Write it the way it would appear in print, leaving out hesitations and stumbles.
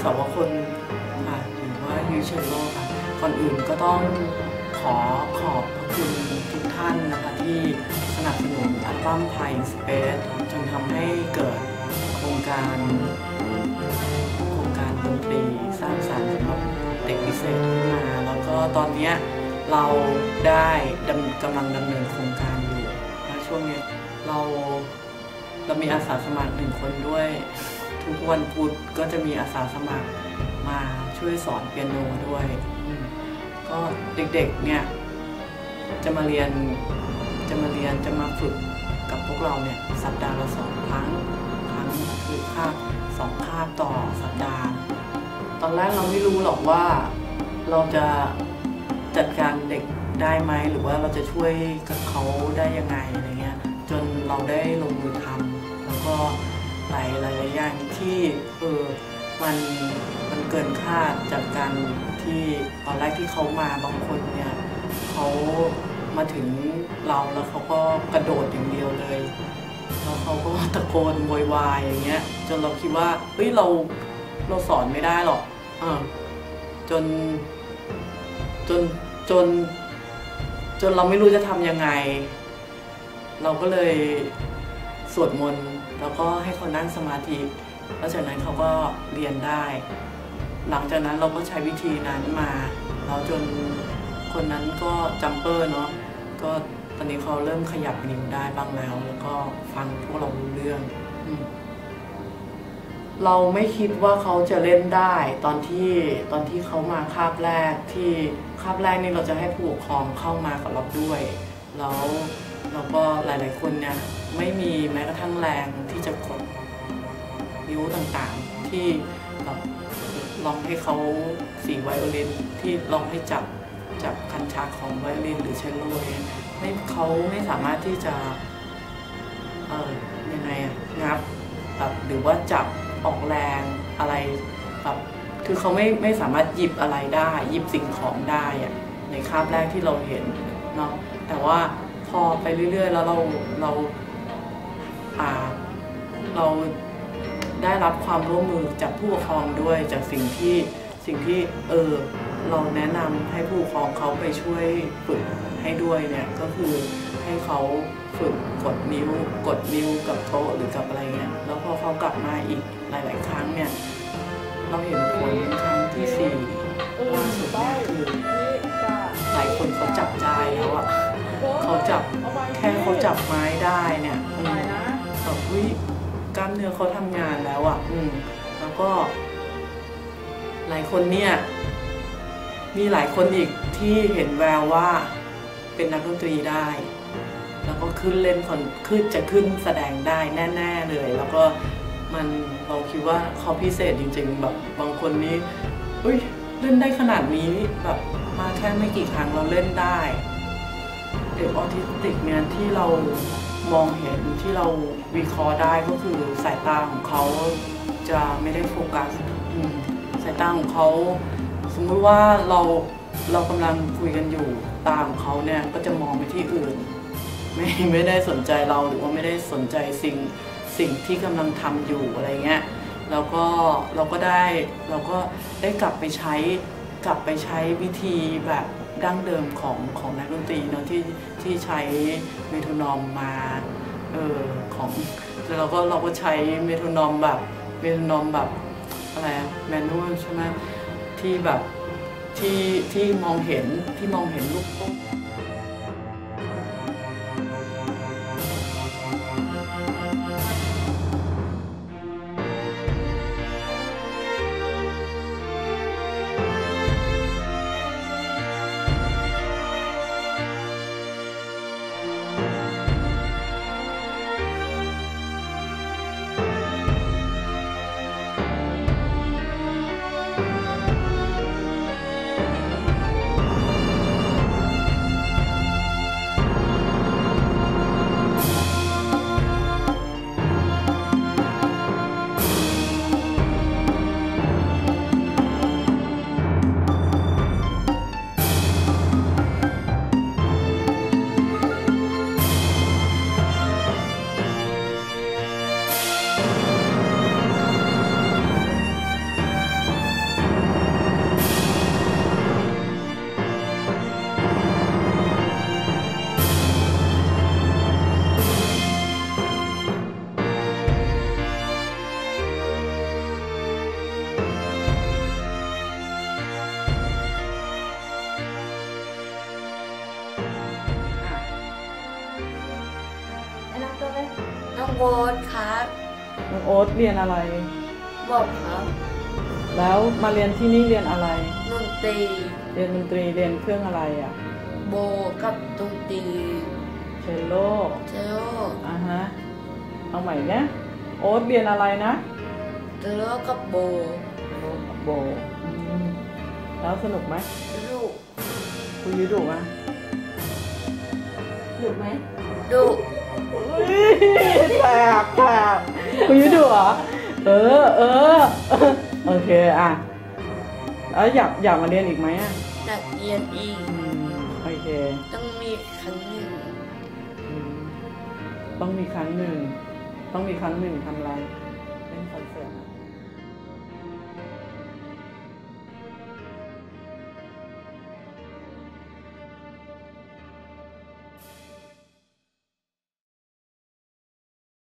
สวคนค่ะหรือว่ายูเชลโลค่ะก่อนอื่นก็ต้องขอบพระคุณทุกท่านนะคะที่สนับสนุนอัลบั้มไทยสเปซจนทำให้เกิดโครงการดนตรีสร้างสรรค์สำหรับเด็กพิเศษขึ้นมาแล้วก็ตอนนี้เราได้กำลังดำเนินโครงการอยู่และช่วงนี้เรามีอาสาสมัคร1 คนด้วยทุกวันพุธก็จะมีอาสาสมัครมาช่วยสอนเปียโนด้วยก็เด็กๆเนี่ยจะมาฝึกกับพวกเราเนี่ยสัปดาห์ละ2 ครั้งคือ2 คาบต่อสัปดาห์ตอนแรกเราไม่รู้หรอกว่าเราจะจัดการเด็กได้ไหมหรือว่าเราจะช่วยกับเขาได้ยังไงอะไรเงี้ยจนเราได้ลงมือทำแล้วก็หลายอย่างที่มันเกินคาดจากการที่ตอนแรกที่เขามาบางคนเนี่ยเขามาถึงเราแล้วเขาก็กระโดดอย่างเดียวเลยแล้วเขาก็ตะโกนโวยวายอย่างเงี้ยจนเราคิดว่าเฮ้ยเราสอนไม่ได้หรอกจนเราไม่รู้จะทำยังไงเราก็เลยสวดมนต์แล้วก็ให้เขานั่งสมาธิแล้วจากนั้นเขาก็เรียนได้หลังจากนั้นเราก็ใช้วิธีนั้นมาแล้วจนคนนั้นก็จัมเปอร์เนาะก็ตอนนี้เขาเริ่มขยับนิ้วได้บ้างแล้วก็ฟังพวกเรารู้เรื่องเราไม่คิดว่าเขาจะเล่นได้ตอนที่เขามาคาบแรกนี่เราจะให้ผู้ปกครองเข้ามากับเราด้วยแล้วเราก็หลายๆคนเนี่ยไม่มีแม้กระทั่งแรงที่จะกดนิ้วต่างๆที่แบบลองให้เขาสีไวโอลินที่ลองให้จับคันชักของไวโอลินหรือเชลโลเขาไม่สามารถที่จะยังไงงับแบบหรือว่าจับออกแรงอะไรแบบคือเขาไม่สามารถหยิบอะไรได้หยิบสิ่งของได้ในคาบแรกที่เราเห็นเนาะแต่ว่าพอไปเรื่อยๆแล้วเราได้รับความร่วมมือจากผู้ปกครองด้วยจากสิ่งที่เราแนะนำให้ผู้ปกครองเขาไปช่วยฝึกให้ด้วยเนี่ยก็คือให้เขาฝึกกดนิ้วกับโต๊ะหรือกับอะไรเงี้ยแล้วพอเขากลับมาอีกหลายๆครั้งเนี่ยเราเห็นผลครั้งที่4ล่าสุดเนี่ยคือหลายคนเขาจับใจแล้วเขาจับแค่เขาจับไม้ได้เนี่ยแบบกล้ามเนื้อเขาทำงานแล้วแล้วก็หลายคนเนี่ยมีหลายคนอีกที่เห็นแววว่าเป็นนักดนตรีได้แล้วก็จะขึ้นแสดงได้แน่ๆเลยแล้วก็เราคิดว่าเขาพิเศษจริงๆแบบบางคนนี้เล่นได้ขนาดนี้แบบมาแค่ไม่กี่ครั้งเราเล่นได้เด็กออทิสติกเนี่ยที่เรามองเห็นที่เราวิเคราะห์ได้ก็คือสายตาของเขาจะไม่ได้โฟกัสสายตาของเขาสมมติว่าเรากำลังคุยกันอยู่ตาของเขาเนี่ยก็จะมองไปที่อื่นไม่ได้สนใจเราหรือว่าไม่ได้สนใจสิ่งที่กำลังทำอยู่อะไรเงี้ยแล้วก็เราก็ได้กลับไปใช้วิธีแบบดั้งเดิมของนักดนตรีเนาะที่ใช้เมโทรนอมมาแล้วเราก็ใช้เมโทรนอมแบบอะไรแมนนวลใช่ไหมที่แบบที่มองเห็นลูกตุ้มโบ๊ทครับน้องโอ๊ตเรียนอะไรบอกครับแล้วมาเรียนที่นี่เรียนอะไรดนตรีเรียนดนตรีเรียนเครื่องอะไรอ่ะโบกับดนตรีเชลโลเจโร่ฮะเอาใหม่เนี่ยโอ๊ตเรียนอะไรนะเจโร่กับโบโบแล้วสนุกไหมลูกครูยุดุไหมดุไหมดุแสบครูยุดุเหรอโอเคอ่ะแล้วอยากมาเรียนอีกไหมอ่ะอยากเรียนอีกโอเคต้องมีครั้งหนึ่งต้องมีครั้งหนึ่งทำอะไร